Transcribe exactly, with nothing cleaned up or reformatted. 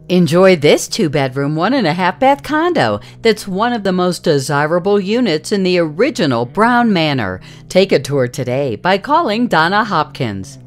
Enjoy this two-bedroom, one-and-a-half-bath condo that's one of the most desirable units in the original Brown Manor. Take a tour today by calling Donna Hopkins.